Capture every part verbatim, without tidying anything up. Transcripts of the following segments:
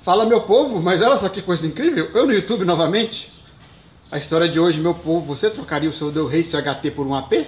Fala, meu povo, mas olha só que coisa incrível, eu no YouTube novamente. A história de hoje, meu povo, você trocaria o seu Del Rey C H T por um A P?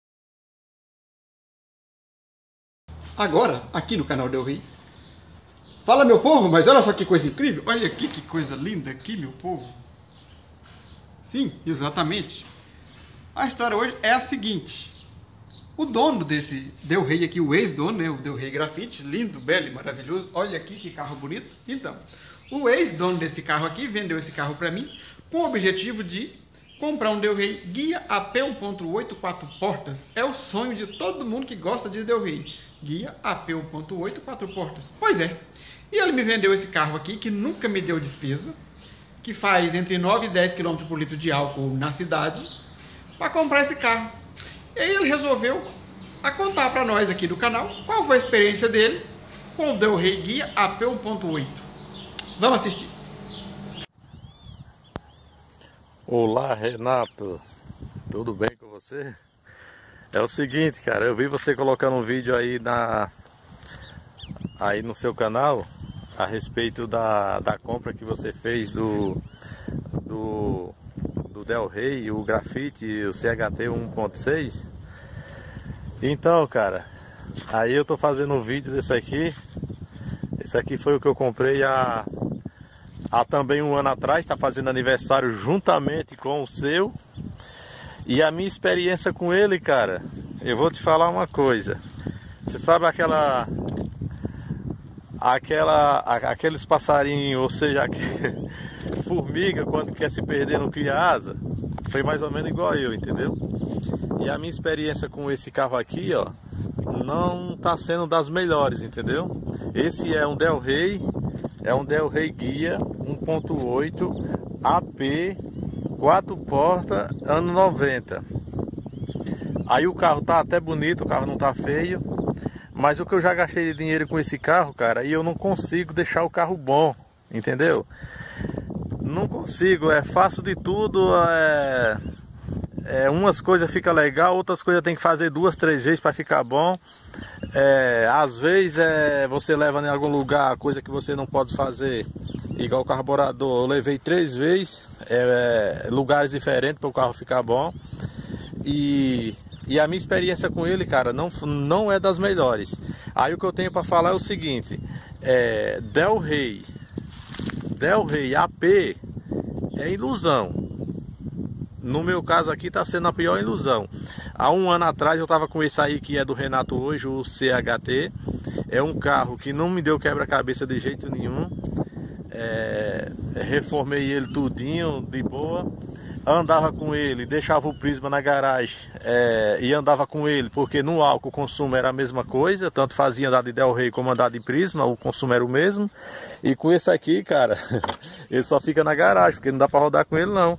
Agora, aqui no canal Del Rey. Fala, meu povo, mas olha só que coisa incrível, olha aqui que coisa linda aqui, meu povo. Sim, exatamente. A história hoje é a seguinte. O dono desse Del Rey aqui, o ex-dono, né, o Del Rey Graphite, lindo, belo e maravilhoso. Olha aqui que carro bonito. Então, o ex-dono desse carro aqui vendeu esse carro para mim com o objetivo de comprar um Del Rey Guia A P um ponto oito quatro portas. É o sonho de todo mundo que gosta de Del Rey. Guia A P um ponto oito quatro portas. Pois é. E ele me vendeu esse carro aqui que nunca me deu despesa, que faz entre nove e dez quilômetros por litro de álcool na cidade, para comprar esse carro. E aí ele resolveu a contar para nós aqui do canal qual foi a experiência dele com o Del Rey Guia A P um ponto oito. Vamos assistir. Olá, Renato, tudo bem com você? É o seguinte, cara, eu vi você colocando um vídeo aí na aí no seu canal a respeito da, da compra que você fez do do, do Del Rey, o Graphite e o C H T um ponto seis. Então, cara, aí eu tô fazendo um vídeo desse aqui. Esse aqui foi o que eu comprei há, há também um ano atrás, tá fazendo aniversário juntamente com o seu. E a minha experiência com ele, cara, eu vou te falar uma coisa. Você sabe aquela aquela aqueles passarinhos, ou seja, formiga quando quer se perder não cria asa? Foi mais ou menos igual eu, entendeu? E a minha experiência com esse carro aqui, ó, não tá sendo das melhores, entendeu? Esse é um Del Rey, é um Del Rey Guia um ponto oito A P quatro portas, ano noventa. Aí o carro tá até bonito, o carro não tá feio, mas o que eu já gastei de dinheiro com esse carro, cara, e eu não consigo deixar o carro bom, entendeu? Não consigo, é fácil de tudo, é... É, umas coisas fica legal, outras coisas tem que fazer duas, três vezes para ficar bom. É, às vezes é, você leva em algum lugar coisa que você não pode fazer, igual o carburador. Eu levei três vezes, é, é, lugares diferentes para o carro ficar bom. E, e a minha experiência com ele, cara, não, não é das melhores. Aí o que eu tenho para falar é o seguinte: é, Del Rey, Del Rey A P é ilusão. No meu caso aqui está sendo a pior ilusão. Há um ano atrás eu estava com esse aí que é do Renato hoje, o C H T. É um carro que não me deu quebra-cabeça de jeito nenhum. É, reformei ele tudinho, de boa. Andava com ele, deixava o Prisma na garagem é, e andava com ele, porque no álcool o consumo era a mesma coisa. Tanto fazia andar de Del Rey como andar de Prisma, o consumo era o mesmo. E com esse aqui, cara, ele só fica na garagem, porque não dá para rodar com ele não.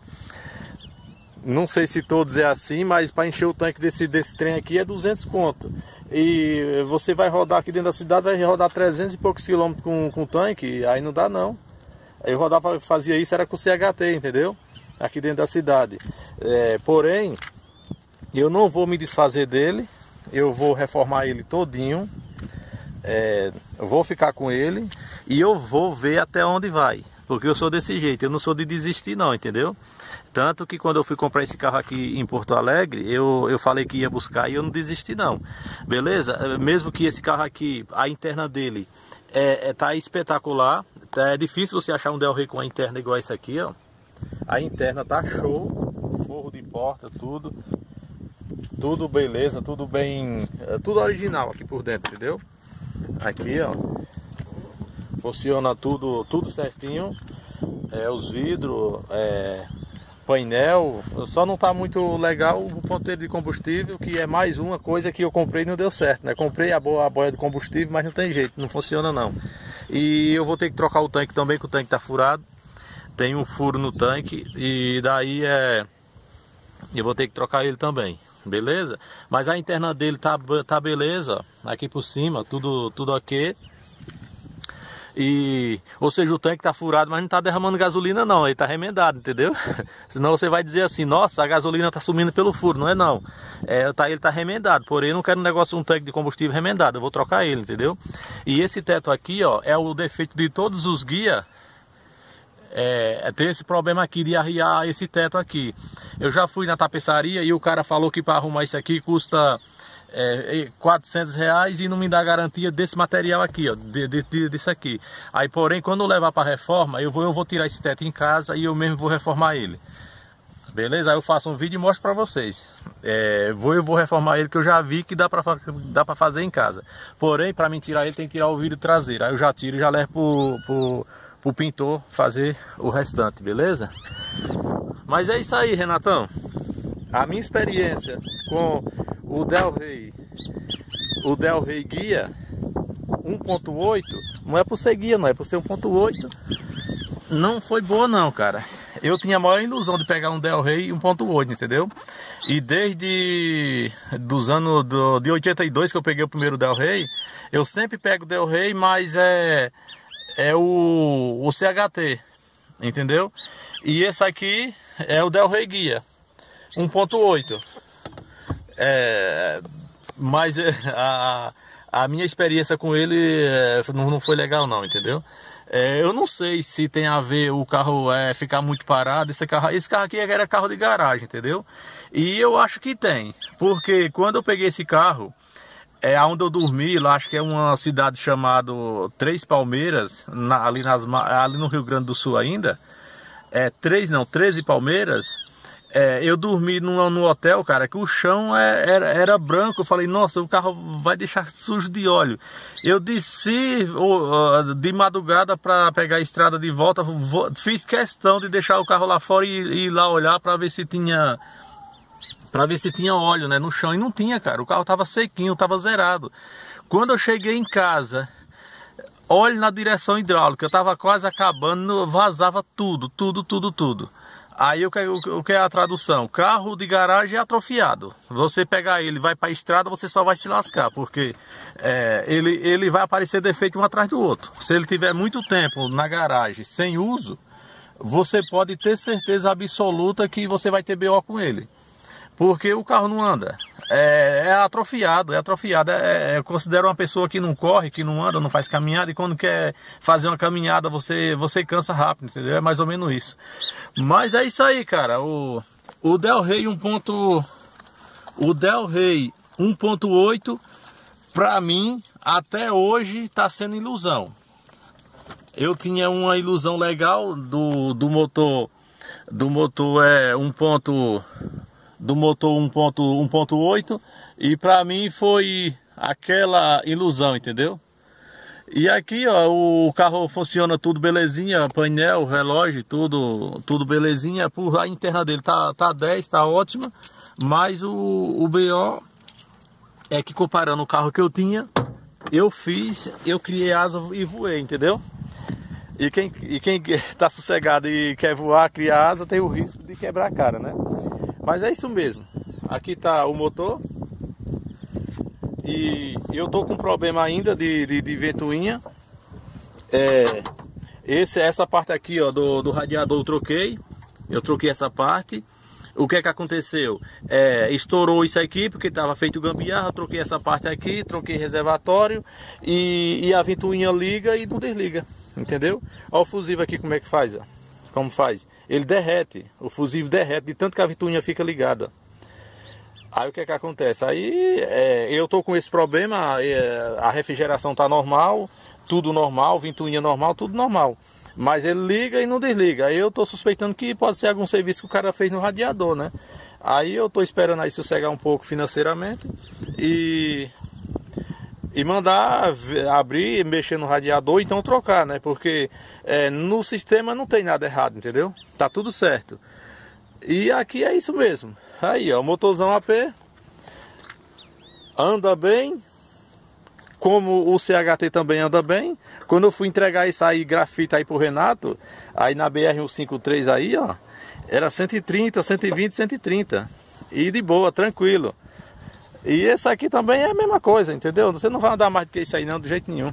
Não sei se todos é assim, mas para encher o tanque desse, desse trem aqui é duzentos conto. E você vai rodar aqui dentro da cidade, vai rodar trezentos e poucos quilômetros com, com tanque, aí não dá não. Eu rodava, fazia isso, era com o C H T, entendeu? Aqui dentro da cidade. É, porém, eu não vou me desfazer dele, eu vou reformar ele todinho. É, eu vou ficar com ele e eu vou ver até onde vai. Porque eu sou desse jeito, eu não sou de desistir não, entendeu? Tanto que quando eu fui comprar esse carro aqui em Porto Alegre, eu, eu falei que ia buscar e eu não desisti não. Beleza? Mesmo que esse carro aqui, a interna dele é, é, tá espetacular. É difícil você achar um Del Rey com a interna igual esse aqui, ó. A interna tá show, forro de porta, tudo. Tudo beleza, tudo bem, tudo original aqui por dentro, entendeu? Aqui, ó. Funciona tudo, tudo certinho. É, os vidros, é, painel, só não tá muito legal o ponteiro de combustível, que é mais uma coisa que eu comprei e não deu certo, né? Comprei a boia, a boia de combustível, mas não tem jeito, não funciona não. E eu vou ter que trocar o tanque também, que o tanque tá furado. Tem um furo no tanque e daí é... eu vou ter que trocar ele também, beleza? Mas a interna dele tá, tá beleza, aqui por cima, tudo, tudo ok. E, ou seja, o tanque tá furado, mas não tá derramando gasolina não, ele tá remendado, entendeu? Senão você vai dizer assim, nossa, a gasolina tá sumindo pelo furo, não é não. É, tá, ele tá remendado, porém eu não quero um negócio, um tanque de combustível remendado, eu vou trocar ele, entendeu? E esse teto aqui, ó, é o defeito de todos os guias, é, tem esse problema aqui de arriar esse teto aqui. Eu já fui na tapeçaria e o cara falou que para arrumar isso aqui custa... É, quatrocentos reais e não me dá garantia desse material aqui, ó, de, de, de, disso aqui. Aí, porém, quando eu levar para reforma, eu vou, eu vou tirar esse teto em casa e eu mesmo vou reformar ele. Beleza? Aí eu faço um vídeo e mostro para vocês. É, vou, eu vou reformar ele, que eu já vi que dá para dá para fazer em casa. Porém, para mim tirar ele, tem que tirar o vidro traseiro. Aí eu já tiro e já levo pro, pro, pro pintor fazer o restante, beleza? Mas é isso aí, Renatão. A minha experiência com o Del Rey, o Del Rey guia um ponto oito, não é por ser guia, não é por ser um ponto oito, não foi boa não, cara. Eu tinha a maior ilusão de pegar um Del Rey um ponto oito, entendeu? E desde dos anos do, de oitenta e dois que eu peguei o primeiro Del Rey, eu sempre pego o Del Rey, mas é, é o, o C H T, entendeu? E esse aqui é o Del Rey guia um ponto oito. É, mas a, a minha experiência com ele é, não, não foi legal não, entendeu? É, eu não sei se tem a ver o carro é, ficar muito parado. Esse carro, esse carro aqui era carro de garagem, entendeu? E eu acho que tem, porque quando eu peguei esse carro, é onde eu dormi, lá acho que é uma cidade chamada Três Palmeiras, na, ali, nas, ali no Rio Grande do Sul ainda, é três não, treze Palmeiras. É, eu dormi no, no hotel, cara, que o chão é, era, era branco. Eu falei, nossa, o carro vai deixar sujo de óleo. Eu desci oh, de madrugada para pegar a estrada de volta. Fiz questão de deixar o carro lá fora e, e ir lá olhar para ver se tinha para ver se tinha óleo, né, no chão. E não tinha, cara. O carro tava sequinho, tava zerado. Quando eu cheguei em casa, óleo na direção hidráulica, eu tava quase acabando, vazava tudo, tudo, tudo, tudo. Aí o que, o que é a tradução? Carro de garagem é atrofiado. Você pegar ele, vai para a estrada, você só vai se lascar, porque é, ele, ele vai aparecer defeito um atrás do outro. Se ele tiver muito tempo na garagem sem uso, você pode ter certeza absoluta que você vai ter B O com ele, porque o carro não anda. É, é atrofiado, é atrofiado. É, é, eu considero uma pessoa que não corre, que não anda, não faz caminhada, e quando quer fazer uma caminhada você, você cansa rápido, entendeu? É mais ou menos isso. Mas é isso aí, cara. O, o Del Rey um ponto, o Del Rey um ponto oito, pra mim, até hoje tá sendo ilusão. Eu tinha uma ilusão legal do, do motor, do motor é um ponto... do motor um ponto oito, e para mim foi aquela ilusão, entendeu? E aqui, ó, o carro funciona tudo belezinha, painel, relógio, tudo, tudo belezinha. Por a interna dele tá, tá dez, tá ótima, mas o, o B O é que, comparando o carro que eu tinha, eu fiz, eu criei asa e voei, entendeu? E quem, e quem tá sossegado e quer voar, criar asa, tem o risco de quebrar a cara, né? Mas é isso mesmo. Aqui tá o motor. E eu tô com problema ainda de, de, de ventoinha. É, esse, essa parte aqui, ó, do, do radiador eu troquei. Eu troquei essa parte. O que é que aconteceu? É, estourou isso aqui porque estava feito gambiarra. Eu troquei essa parte aqui, troquei reservatório. E, e a ventoinha liga e não desliga. Entendeu? Olha o fusível aqui como é que faz, ó. Como faz? Ele derrete, o fusível derrete de tanto que a ventoinha fica ligada. Aí o que é que acontece? Aí é, eu tô com esse problema, é, a refrigeração tá normal, tudo normal, ventoinha normal, tudo normal. Mas ele liga e não desliga. Aí eu tô suspeitando que pode ser algum serviço que o cara fez no radiador, né? Aí eu tô esperando aí sossegar um pouco financeiramente e... e mandar abrir, mexer no radiador, então trocar, né? Porque é, no sistema não tem nada errado, entendeu? Tá tudo certo. E aqui é isso mesmo. Aí, ó, o motorzão A P anda bem, como o C H T também anda bem. Quando eu fui entregar isso aí, grafite aí pro Renato, aí na B R cento e cinquenta e três aí, ó, era cento e trinta, cento e vinte, cento e trinta. E de boa, tranquilo. E esse aqui também é a mesma coisa, entendeu? Você não vai andar mais do que isso aí não, de jeito nenhum.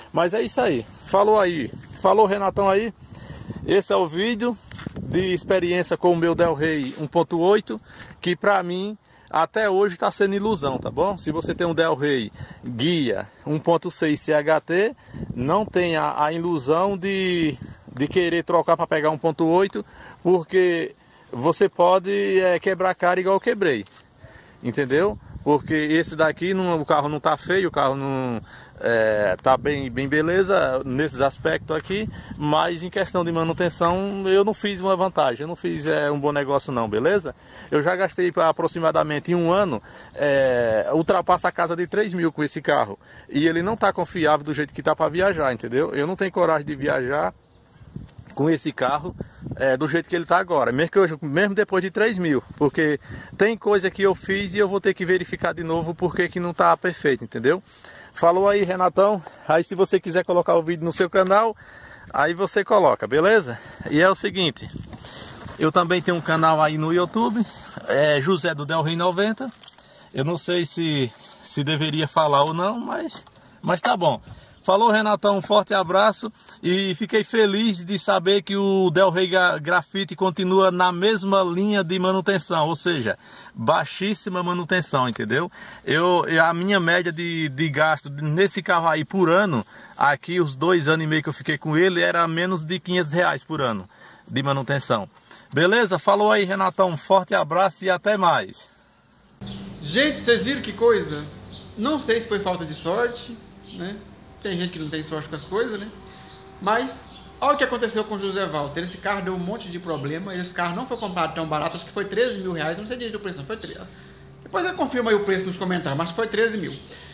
Mas é isso aí. Falou aí. Falou, Renatão aí. Esse é o vídeo de experiência com o meu Del Rey um ponto oito, que pra mim até hoje está sendo ilusão, tá bom? Se você tem um Del Rey guia um ponto seis C H T, não tenha a ilusão de, de querer trocar para pegar um ponto oito, porque você pode é, quebrar a cara igual eu quebrei, entendeu? Porque esse daqui, não, o carro não tá feio, o carro não é, tá bem, bem beleza nesses aspectos aqui, mas em questão de manutenção eu não fiz uma vantagem, eu não fiz é, um bom negócio não, beleza? Eu já gastei aproximadamente em um ano, é, ultrapassa a casa de três mil com esse carro, e ele não tá confiável do jeito que tá para viajar, entendeu? Eu não tenho coragem de viajar com esse carro é, do jeito que ele está agora, mesmo, que eu, mesmo depois de três mil, porque tem coisa que eu fiz e eu vou ter que verificar de novo porque que não está perfeito, entendeu? Falou aí, Renatão. Aí se você quiser colocar o vídeo no seu canal, aí você coloca, beleza? E é o seguinte, eu também tenho um canal aí no YouTube, é José do Del Rey noventa. Eu não sei se, se deveria falar ou não, mas, mas tá bom. Falou, Renatão, um forte abraço e fiquei feliz de saber que o Del Rey Graphite continua na mesma linha de manutenção, ou seja, baixíssima manutenção, entendeu? Eu, a minha média de, de gasto nesse carro aí por ano, aqui os dois anos e meio que eu fiquei com ele, era menos de quinhentos reais por ano de manutenção. Beleza? Falou aí, Renatão, um forte abraço e até mais. Gente, vocês viram que coisa? Não sei se foi falta de sorte, né? Tem gente que não tem sorte com as coisas, né? Mas olha o que aconteceu com o José Walter. Esse carro deu um monte de problema. Esse carro não foi comprado tão barato. Acho que foi treze mil reais. Não sei direito o preço, não foi treze. Depois eu confirmo aí o preço nos comentários, mas foi treze mil.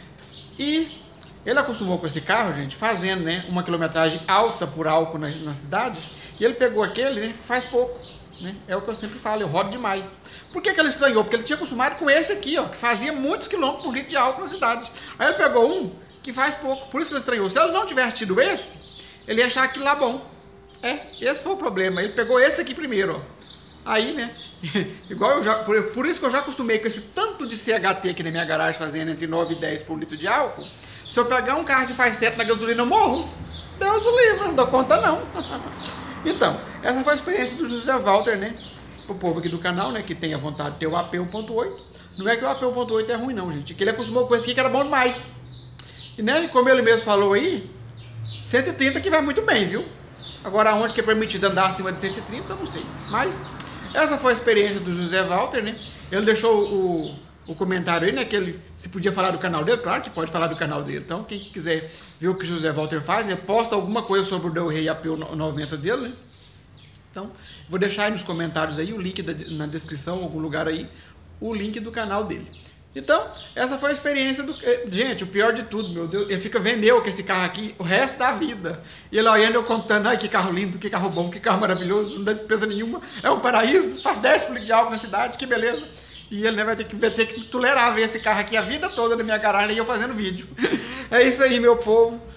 E ele acostumou com esse carro, gente, fazendo, né, uma quilometragem alta por álcool na, na cidade. E ele pegou aquele, né, faz pouco. Né? É o que eu sempre falo, eu rodo demais. Por que que ele estranhou? Porque ele tinha acostumado com esse aqui, ó, que fazia muitos quilômetros por litro de álcool na cidade. Aí ele pegou um que faz pouco, por isso que ele estranhou. Se ele não tivesse tido esse, ele ia achar aquilo lá bom. É, esse foi o problema. Ele pegou esse aqui primeiro, ó. Aí, né, igual eu já, por, por isso que eu já acostumei com esse tanto de C H T aqui na minha garagem, fazendo entre nove e dez por litro de álcool. Se eu pegar um carro que faz sete na gasolina, eu morro. Deus o livre, não dou conta não. Então, essa foi a experiência do José Walter, né? Pro povo aqui do canal, né? Que tem a vontade de ter o A P um ponto oito. Não é que o A P um ponto oito é ruim não, gente. Que ele acostumou com esse aqui que era bom demais. E, né, como ele mesmo falou aí, cento e trinta que vai muito bem, viu? Agora, onde que é permitido andar acima de cento e trinta, eu não sei. Mas, essa foi a experiência do José Walter, né? Ele deixou o, o comentário aí, né? Que ele se podia falar do canal dele. Claro que pode falar do canal dele. Então, quem quiser ver o que o José Walter faz, né, posta alguma coisa sobre o Del Rey A P noventa dele, né? Então, vou deixar aí nos comentários aí o link da, na descrição, algum lugar aí, o link do canal dele. Então, essa foi a experiência do... Gente, o pior de tudo, meu Deus, ele fica vendendo com esse carro aqui o resto da vida. E ele olhando, eu contando, ai, que carro lindo, que carro bom, que carro maravilhoso, não dá despesa nenhuma, é um paraíso, faz dez por litro de álcool na cidade, que beleza. E ele, né, vai, ter que, vai ter que tolerar ver esse carro aqui a vida toda na minha garagem e eu fazendo vídeo. É isso aí, meu povo.